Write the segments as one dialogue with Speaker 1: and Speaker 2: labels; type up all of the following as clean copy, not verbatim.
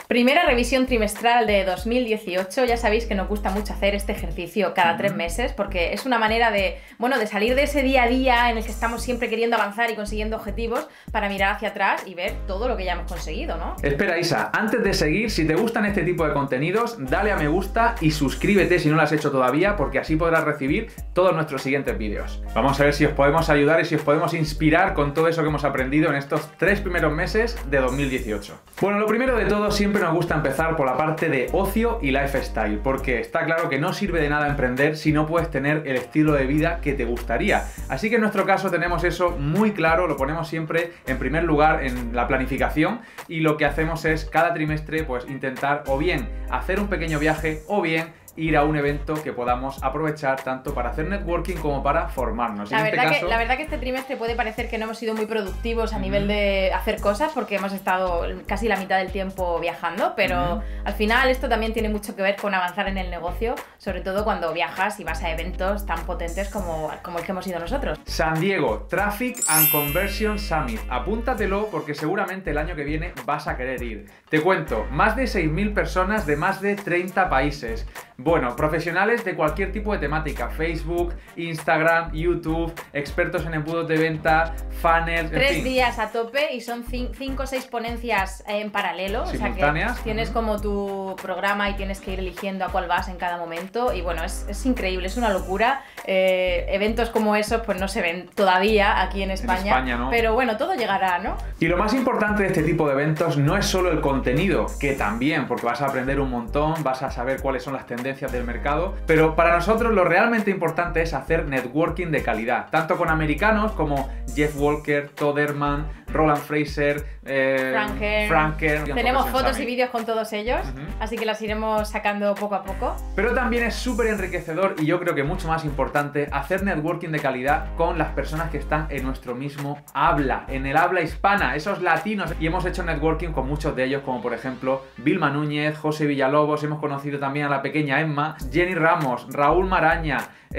Speaker 1: Primera revisión trimestral de 2018. Ya sabéis que nos gusta mucho hacer este ejercicio cada 3 meses porque es una manera de, bueno, de salir de ese día a día en el que estamos siempre queriendo avanzar y consiguiendo objetivos para mirar hacia atrás y ver todo lo que ya hemos conseguido, ¿no?
Speaker 2: Espera, Isa, antes de seguir, si te gustan este tipo de contenidos, dale a me gusta y suscríbete si no lo has hecho todavía, porque así podrás recibir todos nuestros siguientes vídeos. Vamos a ver si os podemos ayudar y si os podemos inspirar con todo eso que hemos aprendido en estos 3 primeros meses de 2018. Bueno, lo primero de todo, siempre nos gusta empezar por la parte de ocio y lifestyle, porque está claro que no sirve de nada emprender si no puedes tener el estilo de vida que te gustaría. Así que en nuestro caso tenemos eso muy claro, lo ponemos siempre en primer lugar en la planificación, y lo que hacemos es cada trimestre pues intentar o bien hacer un pequeño viaje o bien ir a un evento que podamos aprovechar tanto para hacer networking como para formarnos.
Speaker 1: La verdad que este trimestre puede parecer que no hemos sido muy productivos a nivel de hacer cosas porque hemos estado casi la mitad del tiempo viajando, pero al final esto también tiene mucho que ver con avanzar en el negocio, sobre todo cuando viajas y vas a eventos tan potentes como el que hemos ido nosotros.
Speaker 2: San Diego Traffic and Conversion Summit. Apúntatelo porque seguramente el año que viene vas a querer ir. Te cuento, más de 6.000 personas de más de 30 países. Bueno, profesionales de cualquier tipo de temática, Facebook, Instagram, YouTube, expertos en embudos de venta, funnels,
Speaker 1: 3 días a tope y son 5 o 6 ponencias en paralelo,
Speaker 2: simultáneas.
Speaker 1: O sea que tienes como tu programa y tienes que ir eligiendo a cuál vas en cada momento y bueno, es increíble, es una locura. Eventos como esos pues no se ven todavía aquí en España,
Speaker 2: ¿no?
Speaker 1: Pero bueno, todo llegará, ¿no?
Speaker 2: Y lo más importante de este tipo de eventos no es solo el contenido, que también, porque vas a aprender un montón, vas a saber cuáles son las tendencias del mercado, pero para nosotros lo realmente importante es hacer networking de calidad, tanto con americanos como Jeff Walker, Todd Herman, Roland Fraser, Frank Kern.
Speaker 1: Tenemos fotos y vídeos con todos ellos, así que las iremos sacando poco a poco.
Speaker 2: Pero también es súper enriquecedor y yo creo que mucho más importante hacer networking de calidad con las personas que están en nuestro mismo habla, en el habla hispana, esos latinos. Y hemos hecho networking con muchos de ellos, como por ejemplo Vilma Núñez, José Villalobos, hemos conocido también a la pequeña Emma, Jenny Ramos, Raúl Maraña,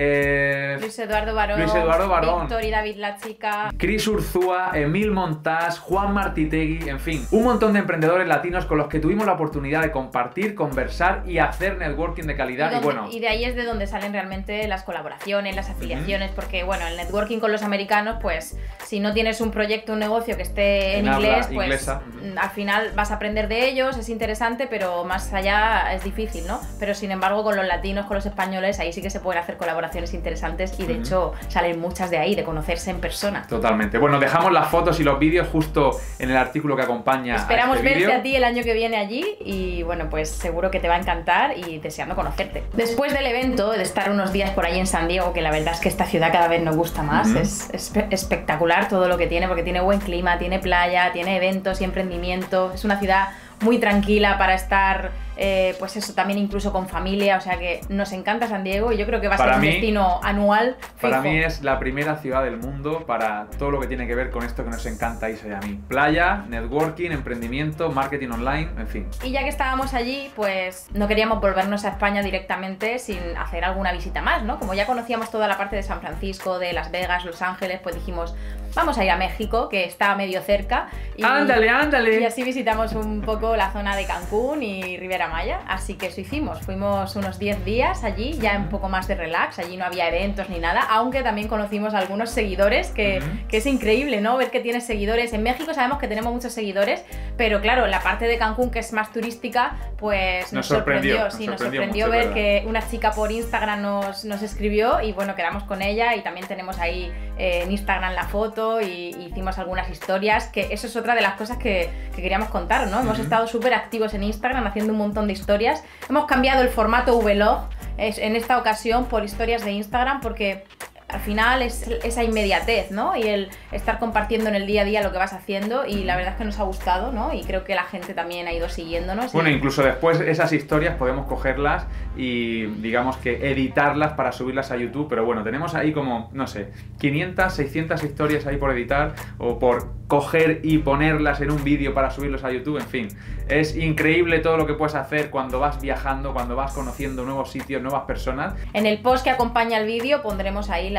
Speaker 1: Luis Eduardo Barón, Víctor y David La Chica,
Speaker 2: Cris Urzúa, Emil Montás, Juan Martitegui, en fin, un montón de emprendedores latinos con los que tuvimos la oportunidad de compartir, conversar y hacer networking de calidad.
Speaker 1: Y de ahí es de donde salen realmente las colaboraciones, las afiliaciones, porque bueno, el networking con los americanos, pues si no tienes un proyecto, un negocio que esté en inglés, pues inglesa. Al final vas a aprender de ellos, es interesante, pero más allá es difícil, ¿no? Pero sin embargo con los latinos, con los españoles, ahí sí que se pueden hacer colaboraciones interesantes y de hecho salen muchas de ahí, de conocerse en persona.
Speaker 2: Totalmente. Bueno, dejamos las fotos y los vídeos justo en el artículo que acompaña.
Speaker 1: Esperamos
Speaker 2: a este
Speaker 1: verte
Speaker 2: vídeo.
Speaker 1: a ti el año que viene allí y bueno, pues seguro que te va a encantar y deseando conocerte. Después del evento, de estar unos días por ahí en San Diego, que la verdad es que esta ciudad cada vez nos gusta más, es espectacular todo lo que tiene, porque tiene buen clima, tiene playa, tiene eventos y emprendimiento, es una ciudad muy tranquila para estar, pues eso, también incluso con familia, o sea que nos encanta San Diego y yo creo que va a ser un destino anual fijo.
Speaker 2: Para mí es la primera ciudad del mundo para todo lo que tiene que ver con esto que nos encanta a Isa y a mí. Playa, networking, emprendimiento, marketing online, en fin.
Speaker 1: Y ya que estábamos allí, pues no queríamos volvernos a España directamente sin hacer alguna visita más, ¿no? Como ya conocíamos toda la parte de San Francisco, de Las Vegas, Los Ángeles, pues dijimos, vamos a ir a México, que está medio cerca. Y,
Speaker 2: ¡Ándale!
Speaker 1: Y así visitamos un poco la zona de Cancún y Riviera Maya, así que eso hicimos. Fuimos unos 10 días allí, ya un poco más de relax, allí no había eventos ni nada, aunque también conocimos a algunos seguidores, que es increíble, ¿no? Ver que tienes seguidores. En México sabemos que tenemos muchos seguidores, pero claro, la parte de Cancún, que es más turística, pues nos sorprendió. Sí, nos sorprendió
Speaker 2: mucho,
Speaker 1: ver
Speaker 2: ¿verdad?
Speaker 1: Que una chica por Instagram nos escribió y bueno, quedamos con ella y también tenemos ahí en Instagram la foto y hicimos algunas historias, que eso es otra de las cosas que queríamos contar, ¿no? Hemos estado súper activos en Instagram haciendo un montón de historias. Hemos cambiado el formato vlog en esta ocasión por historias de Instagram porque al final es esa inmediatez, ¿no? Y el estar compartiendo en el día a día lo que vas haciendo y la verdad es que nos ha gustado, ¿no? Y creo que la gente también ha ido siguiéndonos.
Speaker 2: Bueno, incluso después esas historias podemos cogerlas y digamos que editarlas para subirlas a YouTube, pero bueno, tenemos ahí como, no sé, 500, 600 historias ahí por editar o por coger y ponerlas en un vídeo para subirlos a YouTube, en fin. Es increíble todo lo que puedes hacer cuando vas viajando, cuando vas conociendo nuevos sitios, nuevas personas.
Speaker 1: En el post que acompaña el vídeo pondremos ahí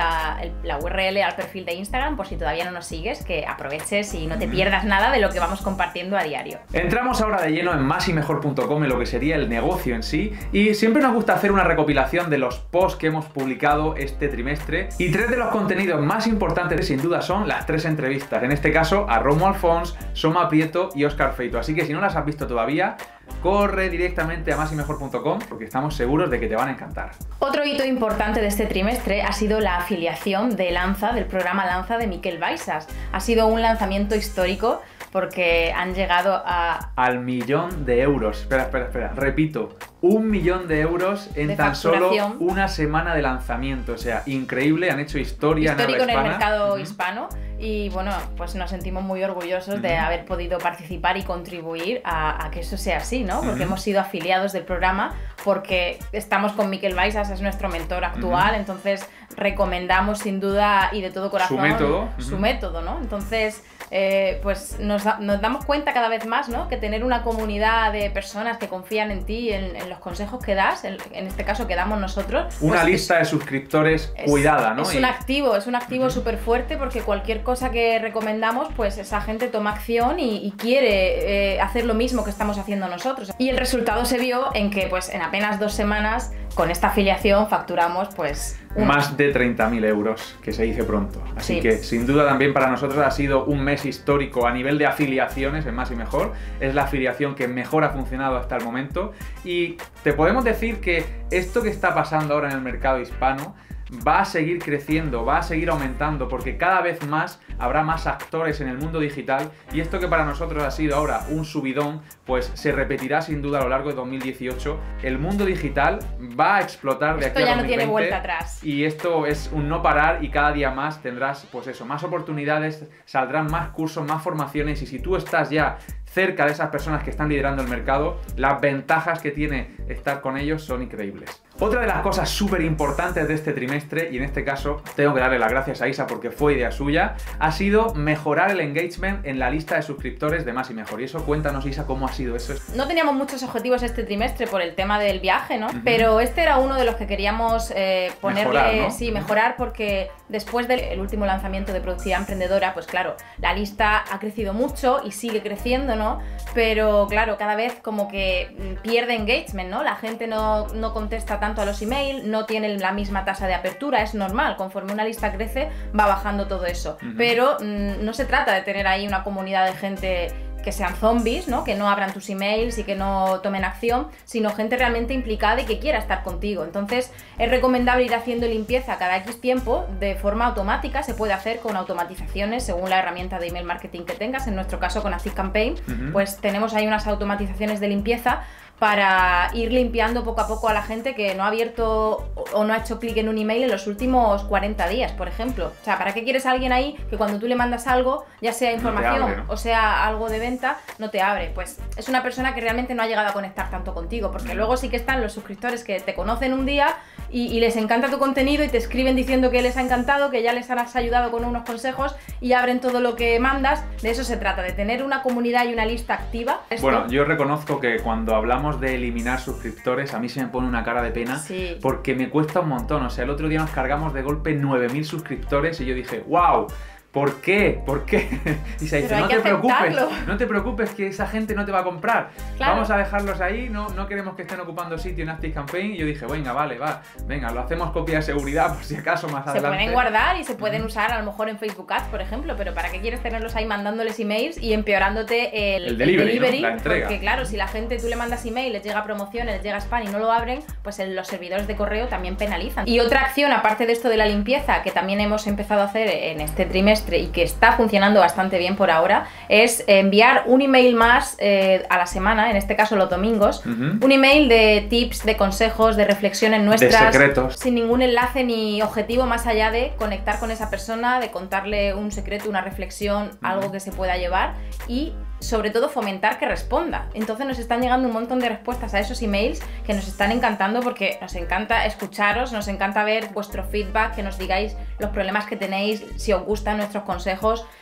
Speaker 1: la URL al perfil de Instagram por si todavía no nos sigues, que aproveches y no te pierdas nada de lo que vamos compartiendo a diario.
Speaker 2: Entramos ahora de lleno en masyMejor.com, en lo que sería el negocio en sí, y siempre nos gusta hacer una recopilación de los posts que hemos publicado este trimestre, y 3 de los contenidos más importantes sin duda son las 3 entrevistas, en este caso a Romuald Fons, Soma Prieto y Óscar Feito. Así que si no las has visto todavía, corre directamente a masyMejor.com porque estamos seguros de que te van a encantar.
Speaker 1: Otro hito importante de este trimestre ha sido la afiliación de Lanza, del programa Lanza de Miquel Baixas. Ha sido un lanzamiento histórico porque han llegado al
Speaker 2: €1.000.000. Espera. Repito, €1.000.000 en tan solo una semana de lanzamiento. O sea, increíble, han hecho historia
Speaker 1: histórico en el mercado hispano. Y bueno, pues nos sentimos muy orgullosos de haber podido participar y contribuir a que eso sea así, ¿no? Porque hemos sido afiliados del programa, porque estamos con Miquel Baixas, es nuestro mentor actual, entonces recomendamos sin duda y de todo corazón su método, ¿no? Entonces, pues nos damos cuenta cada vez más, ¿no? Que tener una comunidad de personas que confían en ti, en los consejos que das, en este caso que damos nosotros.
Speaker 2: Una
Speaker 1: pues
Speaker 2: lista de suscriptores cuidada, ¿no?
Speaker 1: Es un activo súper fuerte, porque cualquier cosa que recomendamos, pues esa gente toma acción y quiere hacer lo mismo que estamos haciendo nosotros. Y el resultado se vio en que pues en apenas 2 semanas con esta afiliación facturamos pues
Speaker 2: más de 30.000 euros, que se dice pronto. Así que sin duda también para nosotros ha sido un mes histórico a nivel de afiliaciones en masyMejor. Es la afiliación que mejor ha funcionado hasta el momento, y te podemos decir que esto que está pasando ahora en el mercado hispano va a seguir creciendo, va a seguir aumentando, porque cada vez más habrá más actores en el mundo digital, y esto que para nosotros ha sido ahora un subidón, pues se repetirá sin duda a lo largo de 2018. El mundo digital va a explotar de aquí a 2020. Esto ya no tiene vuelta atrás. Y esto es un no parar, y cada día más tendrás, pues eso, más oportunidades, saldrán más cursos, más formaciones, y si tú estás ya cerca de esas personas que están liderando el mercado, las ventajas que tiene estar con ellos son increíbles. Otra de las cosas súper importantes de este trimestre, y en este caso tengo que darle las gracias a Isa porque fue idea suya, ha sido mejorar el engagement en la lista de suscriptores de masyMejor. Y eso, cuéntanos, Isa, cómo ha sido eso.
Speaker 1: No teníamos muchos objetivos este trimestre por el tema del viaje, ¿no? Pero este era uno de los que queríamos ponerle, mejorar, ¿no? Mejorar, porque después del último lanzamiento de Productividad Emprendedora, pues claro, la lista ha crecido mucho y sigue creciendo, ¿no? Pero claro, cada vez como que pierde engagement, ¿no? La gente no contesta tanto a los emails, no tiene la misma tasa de apertura, es normal, conforme una lista crece va bajando todo eso. Pero no se trata de tener ahí una comunidad de gente que sean zombies, ¿no? Que no abran tus emails y que no tomen acción, sino gente realmente implicada y que quiera estar contigo. Entonces es recomendable ir haciendo limpieza cada X tiempo de forma automática. Se puede hacer con automatizaciones según la herramienta de email marketing que tengas. En nuestro caso con ActiveCampaign, pues tenemos ahí unas automatizaciones de limpieza para ir limpiando poco a poco a la gente que no ha abierto o no ha hecho clic en un email en los últimos 40 días, por ejemplo. O sea, ¿para qué quieres a alguien ahí que cuando tú le mandas algo, ya sea información no te abre, ¿no? O sea algo de venta, no te abre? Pues es una persona que realmente no ha llegado a conectar tanto contigo, porque luego sí que están los suscriptores que te conocen un día y les encanta tu contenido y te escriben diciendo que les ha encantado, que ya les has ayudado con unos consejos y abren todo lo que mandas. De eso se trata, de tener una comunidad y una lista activa.
Speaker 2: Bueno, yo reconozco que cuando hablamos de eliminar suscriptores, a mí se me pone una cara de pena, porque me cuesta un montón. O sea, el otro día nos cargamos de golpe 9.000 suscriptores y yo dije, ¡wow! ¿Por qué? ¿Por qué? Y se dice, no te preocupes que esa gente no te va a comprar. Claro. Vamos a dejarlos ahí, no queremos que estén ocupando sitio en ActiveCampaign. Y yo dije, venga, vale, venga, lo hacemos copia de seguridad por si acaso más adelante.
Speaker 1: Se pueden guardar y se pueden usar a lo mejor en Facebook Ads, por ejemplo, pero ¿para qué quieres tenerlos ahí mandándoles emails y empeorándote el delivery, ¿no? La entrega. Porque claro, si la gente, tú le mandas email, les llega promociones, les llega spam y no lo abren, pues los servidores de correo también penalizan. Y otra acción, aparte de esto de la limpieza, que también hemos empezado a hacer en este trimestre y que está funcionando bastante bien por ahora, es enviar un email más a la semana, en este caso los domingos, un email de tips, de consejos, de reflexiones nuestras,
Speaker 2: de secretos,
Speaker 1: sin ningún enlace ni objetivo más allá de conectar con esa persona, de contarle un secreto, una reflexión, algo que se pueda llevar y sobre todo fomentar que responda. Entonces nos están llegando un montón de respuestas a esos emails que nos están encantando, porque nos encanta escucharos, nos encanta ver vuestro feedback, que nos digáis los problemas que tenéis, si os gustan nuestros consejos,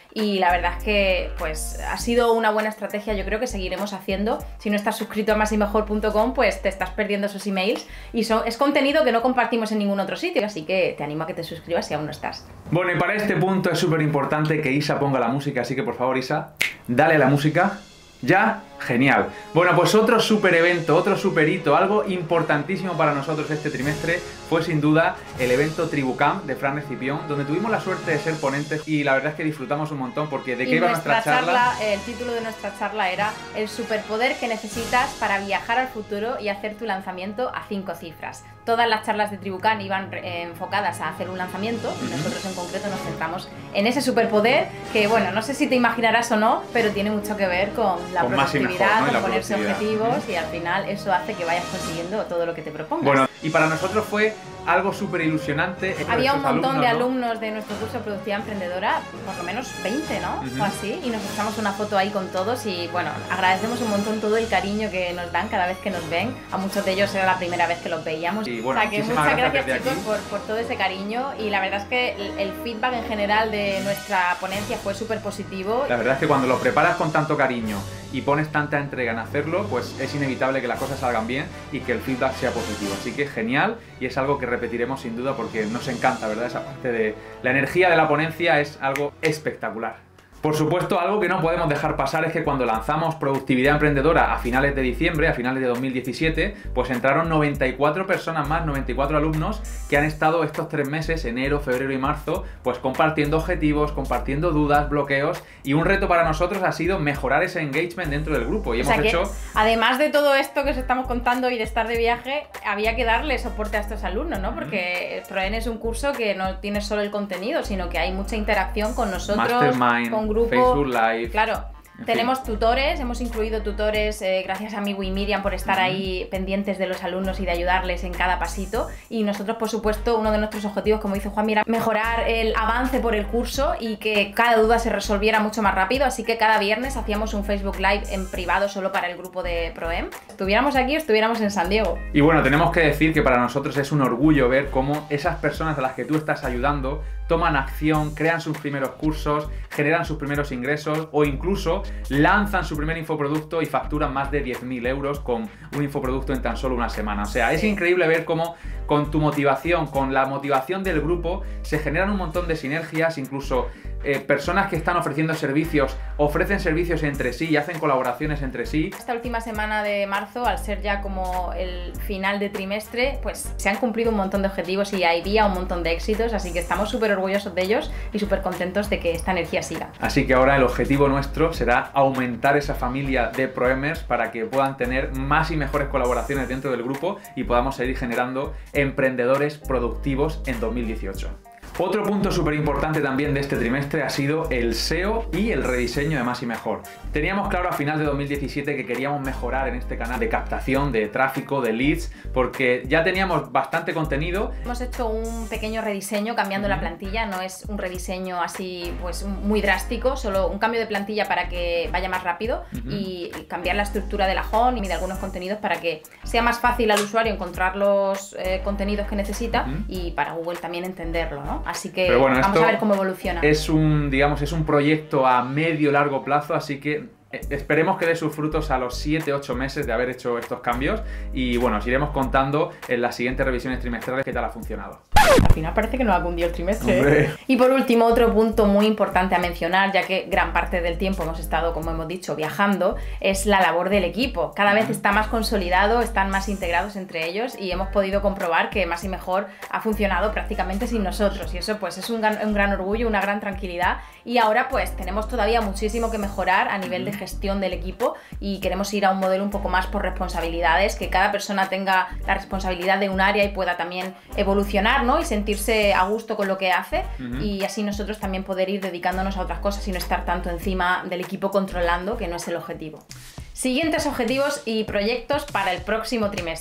Speaker 1: y la verdad es que pues ha sido una buena estrategia, yo creo que seguiremos haciendo. Si no estás suscrito a masimejor.com, pues te estás perdiendo esos emails y es contenido que no compartimos en ningún otro sitio, así que te animo a que te suscribas si aún no estás.
Speaker 2: Bueno, y para este punto es súper importante que Isa ponga la música, así que por favor, Isa, dale a la música. ¿Ya? Genial. Bueno, pues otro super evento, otro super hito, algo importantísimo para nosotros este trimestre fue sin duda el evento TribuCamp de Fran Escipión, donde tuvimos la suerte de ser ponentes y la verdad es que disfrutamos un montón porque ¿de qué iba nuestra charla?
Speaker 1: El título de nuestra charla era el superpoder que necesitas para viajar al futuro y hacer tu lanzamiento a 5 cifras. Todas las charlas de TribuCamp iban enfocadas a hacer un lanzamiento y nosotros en concreto nos centramos en ese superpoder que, bueno, no sé si te imaginarás o no, pero tiene mucho que ver con la productividad, ¿no? Con ponerse objetivos y al final eso hace que vayas consiguiendo todo lo que te propongas.
Speaker 2: Bueno, y para nosotros fue algo súper ilusionante.
Speaker 1: Había un montón de alumnos de nuestro curso de Productividad Emprendedora, por lo menos 20, ¿no? O así, y nos echamos una foto ahí con todos y bueno, agradecemos un montón todo el cariño que nos dan cada vez que nos ven. A muchos de ellos era la primera vez que los veíamos.
Speaker 2: Y bueno,
Speaker 1: o sea que muchas gracias chicos por todo ese cariño y la verdad es que el feedback en general de nuestra ponencia fue súper positivo.
Speaker 2: La verdad es que cuando lo preparas con tanto cariño y pones tanta entrega en hacerlo, pues es inevitable que las cosas salgan bien y que el feedback sea positivo. Así que genial y es algo que repetiremos sin duda porque nos encanta, ¿verdad? Esa parte de la energía de la ponencia es algo espectacular. Por supuesto, algo que no podemos dejar pasar es que cuando lanzamos Productividad Emprendedora a finales de diciembre, a finales de 2017, pues entraron 94 personas más, 94 alumnos que han estado estos 3 meses, enero, febrero y marzo, pues compartiendo objetivos, compartiendo dudas, bloqueos y un reto para nosotros ha sido mejorar ese engagement dentro del grupo y hemos hecho...
Speaker 1: Además de todo esto que os estamos contando y de estar de viaje, había que darle soporte a estos alumnos, ¿no? Porque ProEN es un curso que no tiene solo el contenido, sino que hay mucha interacción con nosotros,
Speaker 2: Mastermind,
Speaker 1: con grupo,
Speaker 2: Facebook Live.
Speaker 1: Claro. Tenemos tutores, hemos incluido tutores gracias a Migu y Miriam por estar ahí pendientes de los alumnos y de ayudarles en cada pasito y nosotros por supuesto uno de nuestros objetivos, como dice Juan, era mejorar el avance por el curso y que cada duda se resolviera mucho más rápido, así que cada viernes hacíamos un Facebook Live en privado solo para el grupo de ProEM. Estuviéramos aquí o estuviéramos en San Diego.
Speaker 2: Y bueno, tenemos que decir que para nosotros es un orgullo ver cómo esas personas a las que tú estás ayudando toman acción, crean sus primeros cursos, generan sus primeros ingresos o incluso lanzan su primer infoproducto y facturan más de 10.000 euros con un infoproducto en tan solo una semana. O sea, es increíble ver cómo con tu motivación, con la motivación del grupo, se generan un montón de sinergias, incluso personas que están ofreciendo servicios, ofrecen servicios entre sí y hacen colaboraciones entre sí.
Speaker 1: Esta última semana de marzo, al ser ya como el final de trimestre, pues se han cumplido un montón de objetivos y había un montón de éxitos, así que estamos súper orgullosos de ellos y súper contentos de que esta energía siga.
Speaker 2: Así que ahora el objetivo nuestro será aumentar esa familia de ProEmers para que puedan tener más y mejores colaboraciones dentro del grupo y podamos seguir generando emprendedores productivos en 2018. Otro punto súper importante también de este trimestre ha sido el SEO y el rediseño de Más y Mejor. Teníamos claro a final de 2017 que queríamos mejorar en este canal de captación, de tráfico, de leads, porque ya teníamos bastante contenido.
Speaker 1: Hemos hecho un pequeño rediseño cambiando la plantilla, no es un rediseño así pues muy drástico, solo un cambio de plantilla para que vaya más rápido y cambiar la estructura de la home y de algunos contenidos para que sea más fácil al usuario encontrar los contenidos que necesita y para Google también entenderlo, ¿no? Así que bueno, vamos a ver cómo evoluciona.
Speaker 2: Es un proyecto a medio largo plazo, así que esperemos que dé sus frutos a los 7-8 meses de haber hecho estos cambios y bueno, os iremos contando en las siguientes revisiones trimestrales qué tal ha funcionado.
Speaker 1: Al final parece que nos ha cundido el trimestre. Y por último, otro punto muy importante a mencionar, ya que gran parte del tiempo hemos estado, como hemos dicho, viajando, es la labor del equipo. Cada vez está más consolidado, están más integrados entre ellos y hemos podido comprobar que Más y Mejor ha funcionado prácticamente sin nosotros y eso pues es un gran orgullo, una gran tranquilidad y ahora pues tenemos todavía muchísimo que mejorar a nivel de gestión del equipo y queremos ir a un modelo un poco más por responsabilidades, que cada persona tenga la responsabilidad de un área y pueda también evolucionar, ¿no? Y sentirse a gusto con lo que hace y así nosotros también poder ir dedicándonos a otras cosas y no estar tanto encima del equipo controlando, que no es el objetivo. Siguientes objetivos y proyectos para el próximo trimestre.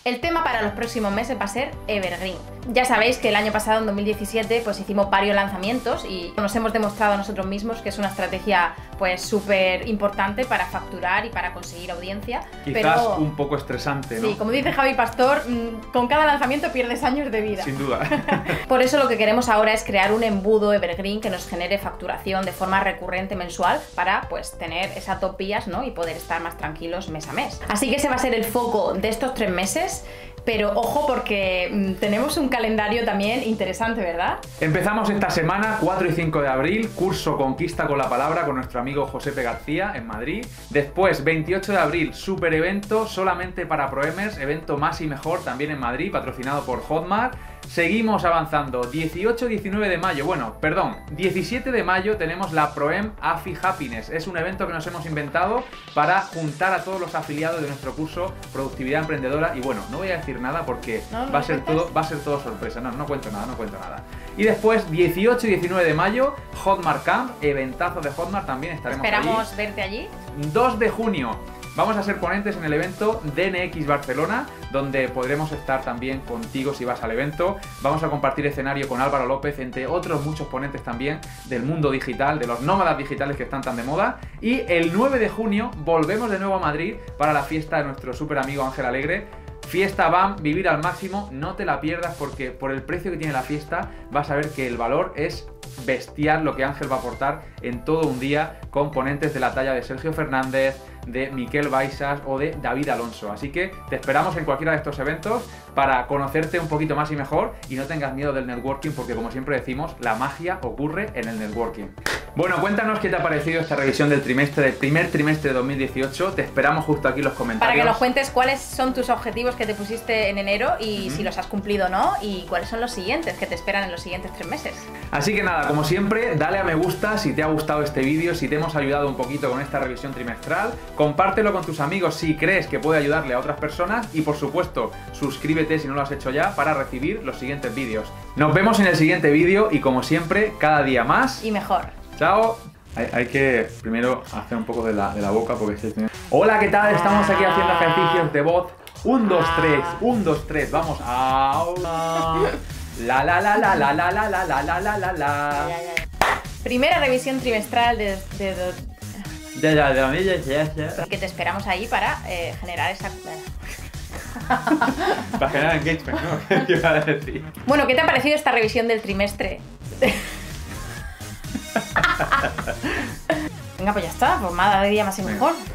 Speaker 1: El tema para los próximos meses va a ser Evergreen. Ya sabéis que el año pasado, en 2017, pues hicimos varios lanzamientos y nos hemos demostrado a nosotros mismos que es una estrategia pues súper importante para facturar y para conseguir audiencia.
Speaker 2: Quizás un poco estresante, ¿no?
Speaker 1: Sí, como dice Javi Pastor, con cada lanzamiento pierdes años de vida.
Speaker 2: Sin duda.
Speaker 1: Por eso lo que queremos ahora es crear un embudo Evergreen que nos genere facturación de forma recurrente mensual para pues tener esas top vías, ¿no? Y poder estar más tranquilos mes a mes. Así que ese va a ser el foco de estos 3 meses. Pero ojo porque tenemos un calendario también interesante, ¿verdad?
Speaker 2: Empezamos esta semana, 4 y 5 de abril, curso Conquista con la Palabra con nuestro amigo Josepe García en Madrid. Después, 28 de abril, super evento solamente para Proemers, evento más y mejor también en Madrid, patrocinado por Hotmart. Seguimos avanzando, 18-19 de mayo, bueno, perdón, 17 de mayo tenemos la Proem AFI Happiness. Es un evento que nos hemos inventado para juntar a todos los afiliados de nuestro curso Productividad Emprendedora. Y bueno, no voy a decir nada porque va a ser todo sorpresa. No cuento nada. Y después, 18 y 19 de mayo, Hotmart Camp, eventazo de Hotmart, también estaremos
Speaker 1: Esperamos
Speaker 2: allí.
Speaker 1: verte allí.
Speaker 2: 2 de junio. Vamos a ser ponentes en el evento DNX Barcelona, donde podremos estar también contigo si vas al evento. Vamos a compartir escenario con Álvaro López, entre otros muchos ponentes también del mundo digital, de los nómadas digitales que están tan de moda. Y el 9 de junio volvemos de nuevo a Madrid para la fiesta de nuestro súper amigo Ángel Alegre. Fiesta BAM, vivir al máximo, no te la pierdas porque por el precio que tiene la fiesta vas a ver que el valor es bestial lo que Ángel va a aportar en todo un día con ponentes de la talla de Sergio Fernández, de Miquel Baixas o de David Alonso. Así que te esperamos en cualquiera de estos eventos para conocerte un poquito más y mejor y no tengas miedo del networking porque, como siempre decimos, la magia ocurre en el networking. Bueno, cuéntanos qué te ha parecido esta revisión del primer trimestre de 2018. Te esperamos justo aquí en los comentarios.
Speaker 1: Para que nos cuentes cuáles son tus objetivos que te pusiste en enero y si los has cumplido o no, y cuáles son los siguientes que te esperan en los siguientes 3 meses.
Speaker 2: Así que nada, como siempre, dale a me gusta si te ha gustado este vídeo, si te hemos ayudado un poquito con esta revisión trimestral. Compártelo con tus amigos si crees que puede ayudarle a otras personas y, por supuesto, suscríbete si no lo has hecho ya para recibir los siguientes vídeos. Nos vemos en el siguiente vídeo y, como siempre, cada día más
Speaker 1: y mejor.
Speaker 2: ¡Chao! Hay que primero hacer un poco de la boca porque Hola, ¿qué tal? Estamos aquí haciendo ejercicios de voz. 1, 2, 3, 1, 2, 3, vamos. La la la la la la la la la la la la la.
Speaker 1: Primera revisión trimestral de que te esperamos ahí para generar esa...
Speaker 2: Para generar engagement, ¿no? ¿Qué iba a decir?
Speaker 1: Bueno, ¿qué te ha parecido esta revisión del trimestre? Venga, pues ya está, pues nada de día más y mejor.